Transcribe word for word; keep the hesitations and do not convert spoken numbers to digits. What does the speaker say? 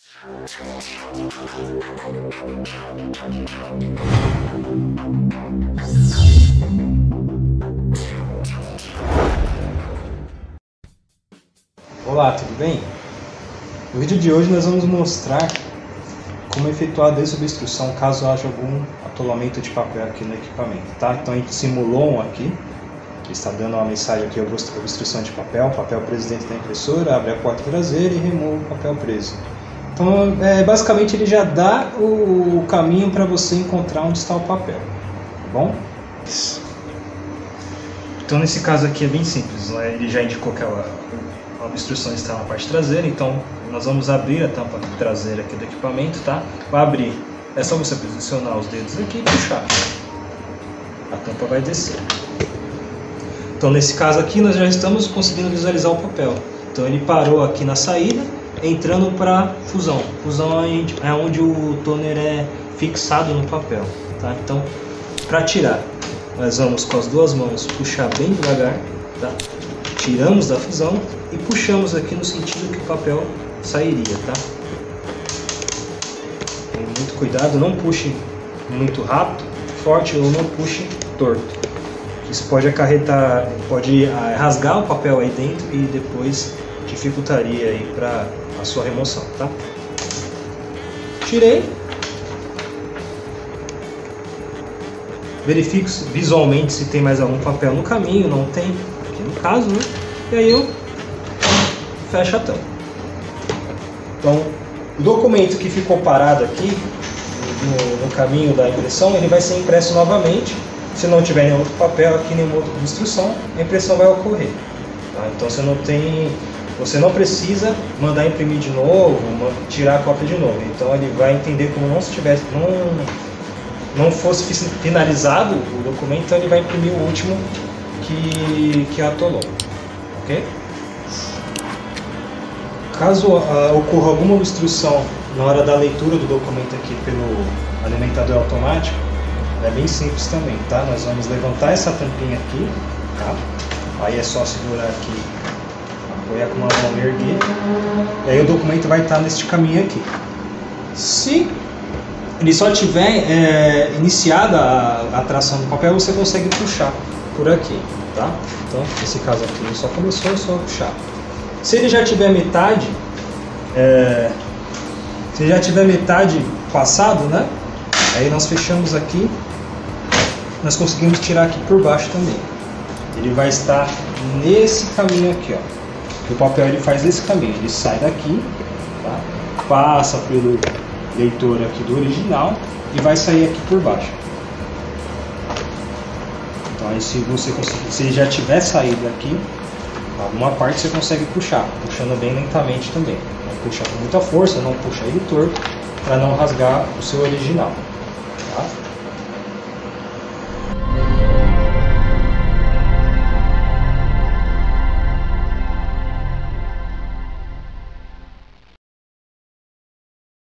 Olá, tudo bem? No vídeo de hoje nós vamos mostrar como efetuar a desobstrução caso haja algum atolamento de papel aqui no equipamento, tá? Então a gente simulou um aqui, que está dando uma mensagem aqui, obstrução de papel, papel preso dentro da impressora, abre a porta traseira e remove o papel preso. Então é, basicamente ele já dá o, o caminho para você encontrar onde está o papel, tá bom? Então nesse caso aqui é bem simples, né? Ele já indicou que a, a obstrução está na parte traseira, então nós vamos abrir a tampa traseira aqui do equipamento, tá? Para abrir é só você posicionar os dedos aqui e puxar, a tampa vai descer. Então nesse caso aqui nós já estamos conseguindo visualizar o papel, então ele parou aqui na saída, entrando para fusão. Fusão é onde o toner é fixado no papel, tá? Então para tirar nós vamos com as duas mãos puxar bem devagar, tá? Tiramos da fusão e puxamos aqui no sentido que o papel sairia, tá? Tem muito cuidado, não puxe muito rápido, forte, ou não puxe torto. Isso pode acarretar, pode rasgar o papel aí dentro e depois dificultaria aí para a sua remoção, tá? Tirei. Verifico visualmente se tem mais algum papel no caminho, não tem, aqui no caso, né? E aí eu fecho a tampa. Então, o documento que ficou parado aqui no, no caminho da impressão, ele vai ser impresso novamente. Se não tiver nenhum outro papel aqui, nenhuma outra instrução, a impressão vai ocorrer. Tá? Então você não tem, você não precisa mandar imprimir de novo, tirar a cópia de novo. Então ele vai entender como não se tivesse, não, não fosse finalizado o documento, então ele vai imprimir o último que, que atolou. Ok? Caso uh, ocorra alguma obstrução na hora da leitura do documento aqui pelo alimentador automático, é bem simples também, tá? Nós vamos levantar essa tampinha aqui, tá? Aí é só segurar aqui, apoiar com uma mão e erguer. E aí o documento vai estar neste caminho aqui. Se ele só tiver é, iniciada a, a tração do papel, você consegue puxar por aqui, tá? Então, nesse caso aqui ele só começou, é só puxar. Se ele já tiver metade, é, se já tiver metade passado, né? Aí nós fechamos aqui, nós conseguimos tirar aqui por baixo também. Ele vai estar nesse caminho aqui, ó. O papel ele faz esse caminho, ele sai daqui, tá? Passa pelo leitor aqui do original e vai sair aqui por baixo. Então aí se você conseguir, se ele já tiver saído aqui, alguma parte você consegue puxar, puxando bem lentamente também. Não puxa com muita força, não puxa ele torto, para não rasgar o seu original.